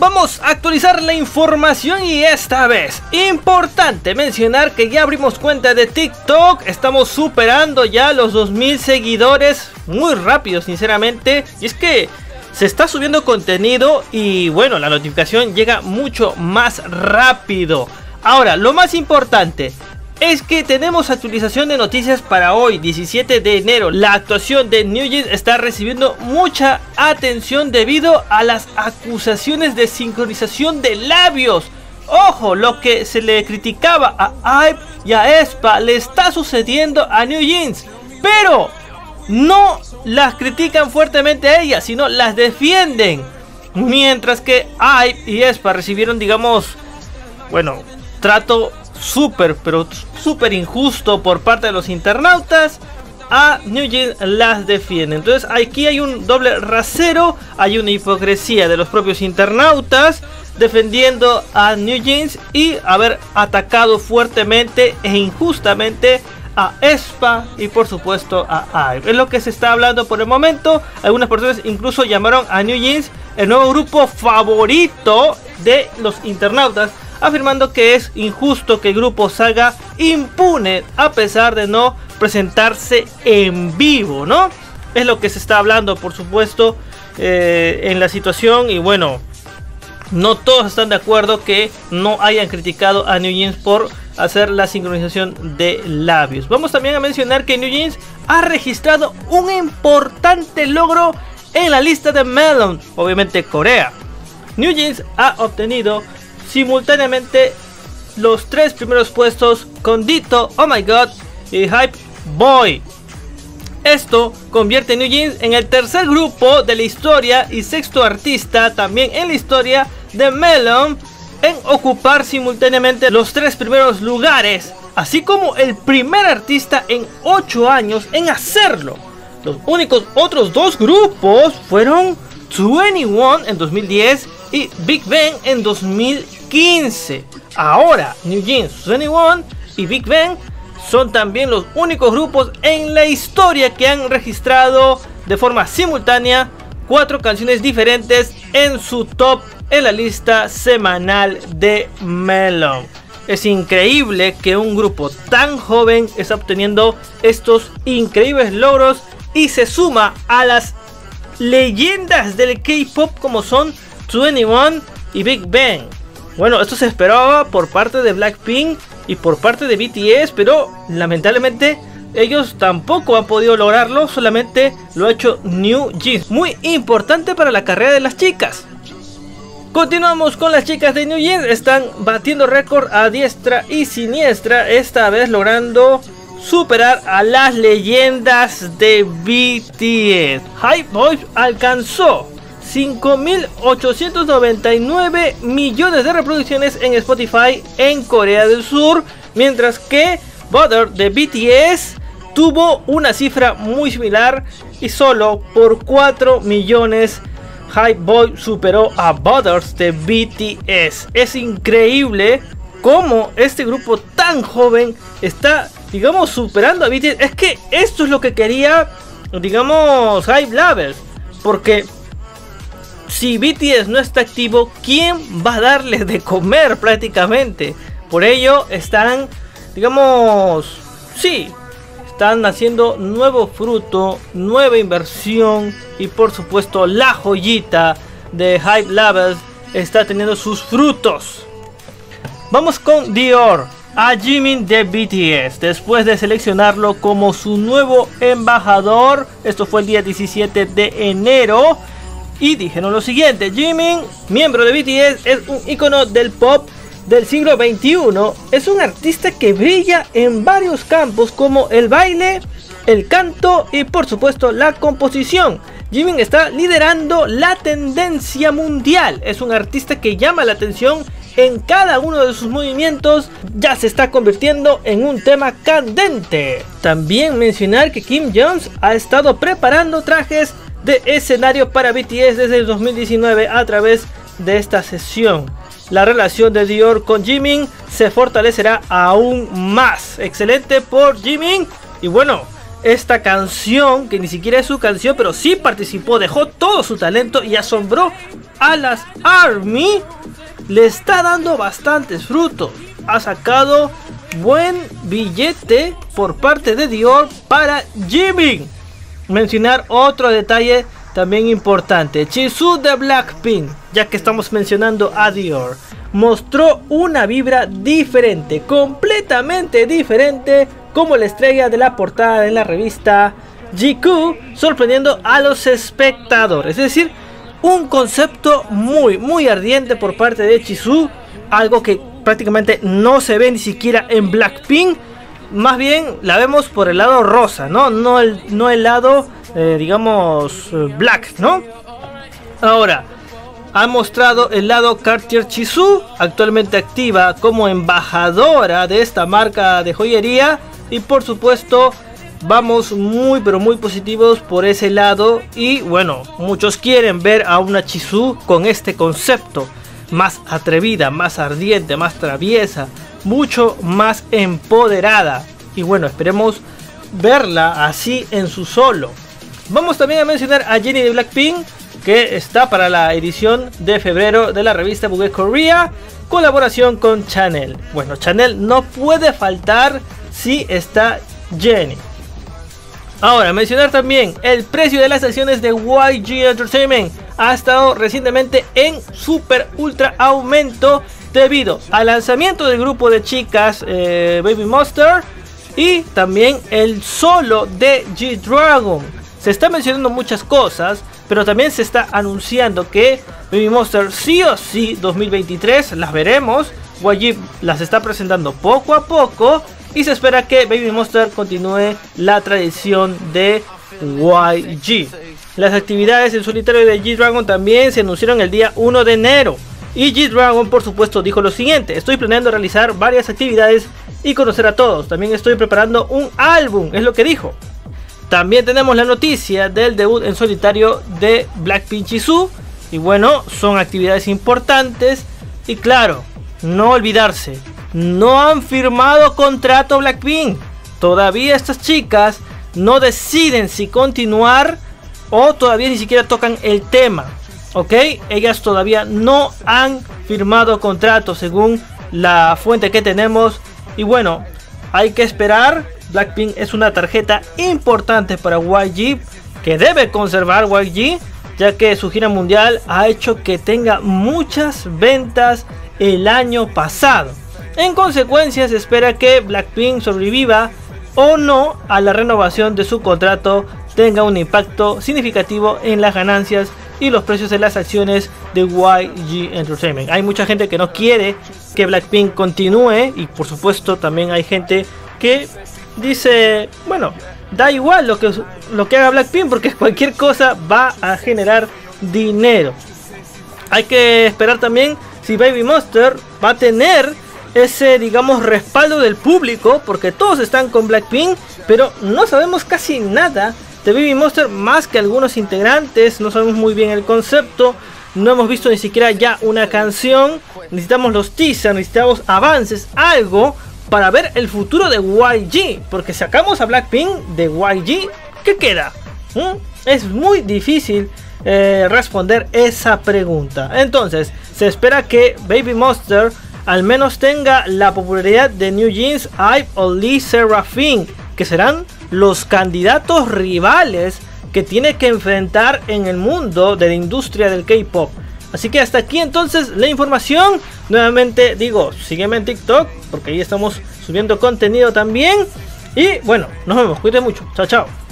Vamos a actualizar la información y esta vez, importante mencionar que ya abrimos cuenta de TikTok. Estamos superando ya los 2000 seguidores muy rápido, sinceramente. Y es que se está subiendo contenido y bueno, la notificación llega mucho más rápido. Ahora, lo más importante es que tenemos actualización de noticias para hoy, 17 de enero. La actuación de NewJeans está recibiendo mucha atención debido a las acusaciones de sincronización de labios. Ojo, lo que se le criticaba a IVE y a aespa le está sucediendo a NewJeans. Pero no las critican fuertemente a ellas, sino las defienden. Mientras que IVE y aespa recibieron, digamos, bueno, trato pero súper injusto por parte de los internautas, a NewJeans las defiende. Entonces aquí hay un doble rasero, hay una hipocresía de los propios internautas defendiendo a NewJeans y haber atacado fuertemente e injustamente a aespa y por supuesto a IVE. Es lo que se está hablando por el momento. Algunas personas incluso llamaron a NewJeans el nuevo grupo favorito de los internautas, afirmando que es injusto que el grupo salga impune a pesar de no presentarse en vivo, ¿no? Es lo que se está hablando, por supuesto, en la situación. Y bueno, no todos están de acuerdo que no hayan criticado a NewJeans por hacer la sincronización de labios. Vamos también a mencionar que NewJeans ha registrado un importante logro en la lista de Melon, obviamente Corea. NewJeans ha obtenido simultáneamente los 3 primeros puestos con Ditto, Oh My God y Hype Boy. Esto convierte a NewJeans en el tercer grupo de la historia y sexto artista también en la historia de Melon en ocupar simultáneamente los 3 primeros lugares, así como el primer artista en 8 años en hacerlo. Los únicos otros 2 grupos fueron 21 en 2010 y Big Bang en 2015. Ahora NewJeans, 21 y Big Bang son también los únicos grupos en la historia que han registrado de forma simultánea 4 canciones diferentes en su top en la lista semanal de Melon. Es increíble que un grupo tan joven está obteniendo estos increíbles logros y se suma a las leyendas del K-pop como son 21 y Big Bang. Bueno, esto se esperaba por parte de Blackpink y por parte de BTS, pero lamentablemente ellos tampoco han podido lograrlo, solamente lo ha hecho NewJeans. Muy importante para la carrera de las chicas. Continuamos con las chicas de NewJeans, están batiendo récord a diestra y siniestra, esta vez logrando superar a las leyendas de BTS. Hype Boy alcanzó 5.899 millones de reproducciones en Spotify en Corea del Sur, mientras que Butter de BTS tuvo una cifra muy similar y solo por 4 millones Hype Boy superó a Butters de BTS. Es increíble cómo este grupo tan joven está, digamos, superando a BTS. Es que esto es lo que quería, digamos, Hype Labels, porque si BTS no está activo, ¿quién va a darles de comer prácticamente? Por ello están, digamos, sí, están haciendo nuevo fruto, nueva inversión y por supuesto la joyita de Hype Labels está teniendo sus frutos. Vamos con Dior, a Jimin de BTS, después de seleccionarlo como su nuevo embajador. Esto fue el día 17 de enero. Y dijeron lo siguiente: Jimin, miembro de BTS, es un icono del pop del siglo XXI. Es un artista que brilla en varios campos como el baile, el canto y por supuesto la composición. Jimin está liderando la tendencia mundial. Es un artista que llama la atención en cada uno de sus movimientos. Ya se está convirtiendo en un tema candente. También mencionar que Kim Jones ha estado preparando trajes de escenario para BTS desde el 2019 a través de esta sesión. La relación de Dior con Jimin se fortalecerá aún más. Excelente por Jimin. Y bueno, esta canción, que ni siquiera es su canción, pero sí participó, dejó todo su talento y asombró a las ARMY. Le está dando bastantes frutos. Ha sacado buen billete por parte de Dior para Jimin. Mencionar otro detalle también importante. Jisoo de Blackpink, ya que estamos mencionando a Dior, mostró una vibra diferente, completamente diferente, como la estrella de la portada de la revista GQ, sorprendiendo a los espectadores. Es decir, un concepto muy ardiente por parte de Jisoo, algo que prácticamente no se ve ni siquiera en Blackpink. Más bien la vemos por el lado rosa, no el lado digamos black, ¿no? Ahora ha mostrado el lado Cartier Jisoo, actualmente activa como embajadora de esta marca de joyería, y por supuesto vamos muy positivos por ese lado. Y bueno, muchos quieren ver a una Jisoo con este concepto, más atrevida, más ardiente, más traviesa, mucho más empoderada. Y bueno, esperemos verla así en su solo. Vamos también a mencionar a Jennie de Blackpink, que está para la edición de febrero de la revista Vogue Korea, colaboración con Chanel. Bueno, Chanel no puede faltar si está Jennie. Ahora, mencionar también el precio de las acciones de YG Entertainment. Ha estado recientemente en super ultra aumento debido al lanzamiento del grupo de chicas Baby Monster y también el solo de G-Dragon. Se está mencionando muchas cosas, pero también se está anunciando que Baby Monster sí o sí 2023 las veremos. YG las está presentando poco a poco y se espera que Baby Monster continúe la tradición de YG. Las actividades en solitario de G-Dragon también se anunciaron el día 1 de enero. Y G-Dragon por supuesto dijo lo siguiente: estoy planeando realizar varias actividades y conocer a todos. También estoy preparando un álbum, es lo que dijo. También tenemos la noticia del debut en solitario de Blackpink Jisoo. Y bueno, son actividades importantes. Y claro, no olvidarse, no han firmado contrato Blackpink. Todavía estas chicas no deciden si continuar o todavía ni siquiera tocan el tema. Ok, ellas todavía no han firmado contrato según la fuente que tenemos. Y bueno, hay que esperar. Blackpink es una tarjeta importante para YG, que debe conservar YG, ya que su gira mundial ha hecho que tenga muchas ventas el año pasado. En consecuencia, se espera que Blackpink sobreviva o no a la renovación de su contrato, tenga un impacto significativo en las ganancias y los precios de las acciones de YG Entertainment. Hay mucha gente que no quiere que Blackpink continúe, y por supuesto también hay gente que dice, bueno, da igual lo que haga Blackpink, porque cualquier cosa va a generar dinero. Hay que esperar también si Baby Monster va a tener ese, digamos, respaldo del público, porque todos están con Blackpink, pero no sabemos casi nada de Baby Monster más que algunos integrantes. No sabemos muy bien el concepto, no hemos visto ni siquiera ya una canción. Necesitamos los teasers, necesitamos avances, algo para ver el futuro de YG, porque sacamos a Blackpink de YG, ¿qué queda? Es muy difícil responder esa pregunta. Entonces se espera que Baby Monster al menos tenga la popularidad de New Jeans, IVE o LE SSERAFIM, que serán los candidatos rivales que tiene que enfrentar en el mundo de la industria del K-pop. Así que hasta aquí entonces la información. Nuevamente digo, sígueme en TikTok, porque ahí estamos subiendo contenido también. Y bueno, nos vemos, cuídense mucho, chao chao.